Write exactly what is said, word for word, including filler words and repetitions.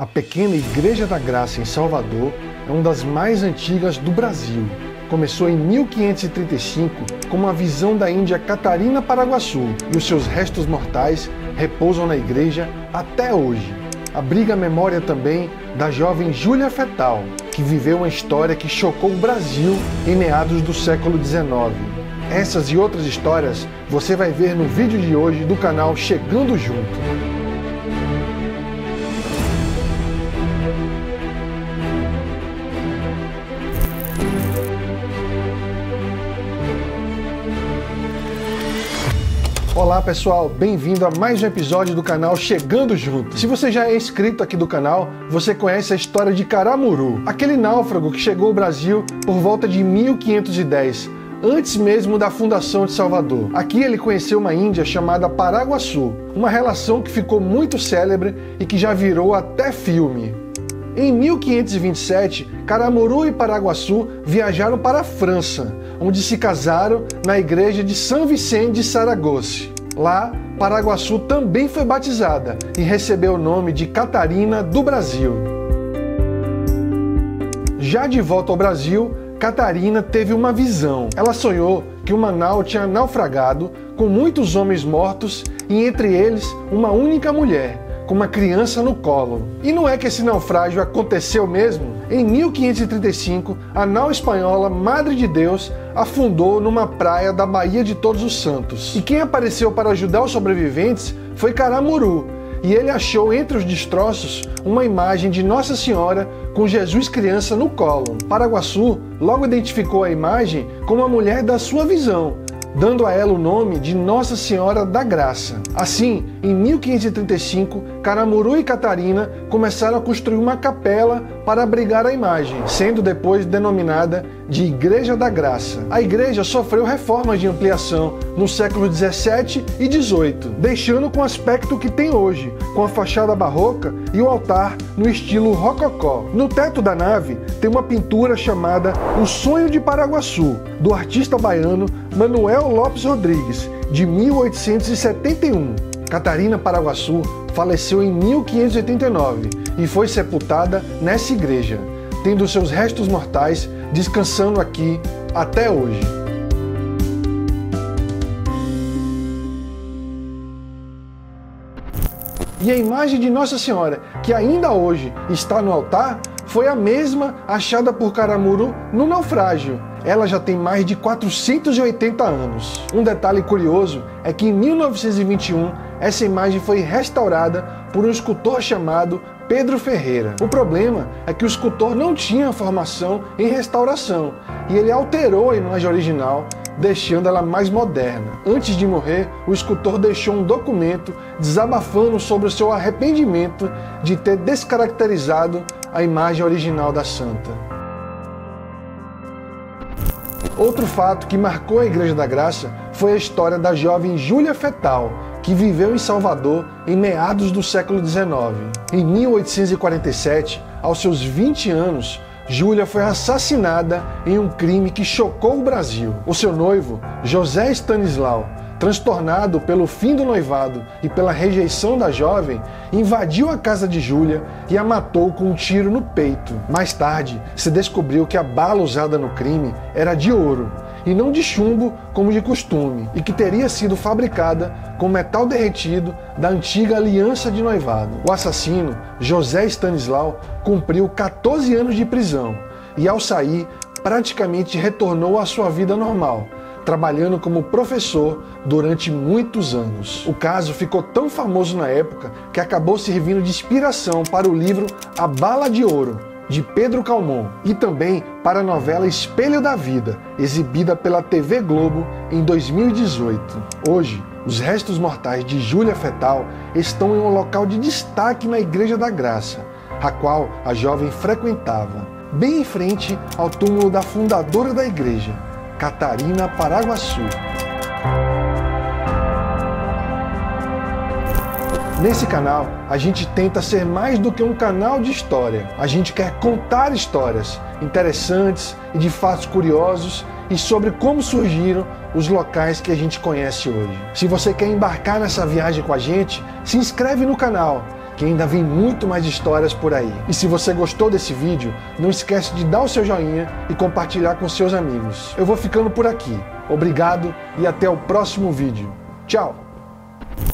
A pequena Igreja da Graça em Salvador é uma das mais antigas do Brasil. Começou em mil quinhentos e trinta e cinco com uma visão da Índia Catarina Paraguaçu e os seus restos mortais repousam na igreja até hoje. Abriga a memória também da jovem Júlia Fetal, que viveu uma história que chocou o Brasil em meados do século dezenove. Essas e outras histórias você vai ver no vídeo de hoje do canal Chegando Junto. Olá pessoal, bem-vindo a mais um episódio do canal Chegando Junto. Se você já é inscrito aqui do canal, você conhece a história de Caramuru, aquele náufrago que chegou ao Brasil por volta de mil quinhentos e dez, antes mesmo da fundação de Salvador. Aqui ele conheceu uma índia chamada Paraguaçu, uma relação que ficou muito célebre e que já virou até filme. Em mil quinhentos e vinte e sete, Caramuru e Paraguaçu viajaram para a França, onde se casaram na igreja de São Vicente de Saragosse. Lá, Paraguaçu também foi batizada e recebeu o nome de Catarina do Brasil. Já de volta ao Brasil, Catarina teve uma visão. Ela sonhou que uma nau tinha naufragado com muitos homens mortos e entre eles uma única mulher, com uma criança no colo. E não é que esse naufrágio aconteceu mesmo? Em mil quinhentos e trinta e cinco, a nau espanhola Madre de Deus afundou numa praia da Baía de Todos os Santos. E quem apareceu para ajudar os sobreviventes foi Caramuru, e ele achou entre os destroços uma imagem de Nossa Senhora com Jesus criança no colo. Paraguaçu logo identificou a imagem como a mulher da sua visão, dando a ela o nome de Nossa Senhora da Graça. Assim, em mil quinhentos e trinta e cinco, Caramuru e Catarina começaram a construir uma capela para abrigar a imagem, sendo depois denominada de Igreja da Graça. A igreja sofreu reformas de ampliação no século dezessete e dezoito, deixando com o aspecto que tem hoje, com a fachada barroca e o altar no estilo rococó. No teto da nave tem uma pintura chamada O Sonho de Paraguaçu, do artista baiano Manuel Lopes Rodrigues, de mil oitocentos e setenta e um. Catarina Paraguaçu faleceu em mil quinhentos e oitenta e nove e foi sepultada nessa igreja, tendo seus restos mortais descansando aqui até hoje. E a imagem de Nossa Senhora, que ainda hoje está no altar, foi a mesma achada por Caramuru no naufrágio. Ela já tem mais de quatrocentos e oitenta anos. Um detalhe curioso é que em mil novecentos e vinte e um, essa imagem foi restaurada por um escultor chamado Pedro Ferreira. O problema é que o escultor não tinha formação em restauração e ele alterou a imagem original, deixando ela mais moderna. Antes de morrer, o escultor deixou um documento desabafando sobre o seu arrependimento de ter descaracterizado a imagem original da santa. Outro fato que marcou a Igreja da Graça foi a história da jovem Júlia Fetal, que viveu em Salvador em meados do século dezenove. Em mil oitocentos e quarenta e sete, aos seus vinte anos, Júlia foi assassinada em um crime que chocou o Brasil. O seu noivo, José Stanislau, transtornado pelo fim do noivado e pela rejeição da jovem, invadiu a casa de Júlia e a matou com um tiro no peito. Mais tarde, se descobriu que a bala usada no crime era de ouro, e não de chumbo como de costume, e que teria sido fabricada com metal derretido da antiga aliança de noivado. O assassino, José Stanislau, cumpriu quatorze anos de prisão e, ao sair, praticamente retornou à sua vida normal, trabalhando como professor durante muitos anos. O caso ficou tão famoso na época que acabou servindo de inspiração para o livro A Bala de Ouro, de Pedro Calmon, e também para a novela Espelho da Vida, exibida pela T V Globo em dois mil e dezoito. Hoje, os restos mortais de Júlia Fetal estão em um local de destaque na Igreja da Graça, a qual a jovem frequentava, bem em frente ao túmulo da fundadora da igreja, Catarina Paraguaçu. Nesse canal, a gente tenta ser mais do que um canal de história. A gente quer contar histórias interessantes e de fatos curiosos e sobre como surgiram os locais que a gente conhece hoje. Se você quer embarcar nessa viagem com a gente, se inscreve no canal, que que ainda vem muito mais histórias por aí. E se você gostou desse vídeo, não esquece de dar o seu joinha e compartilhar com seus amigos. Eu vou ficando por aqui. Obrigado e até o próximo vídeo. Tchau!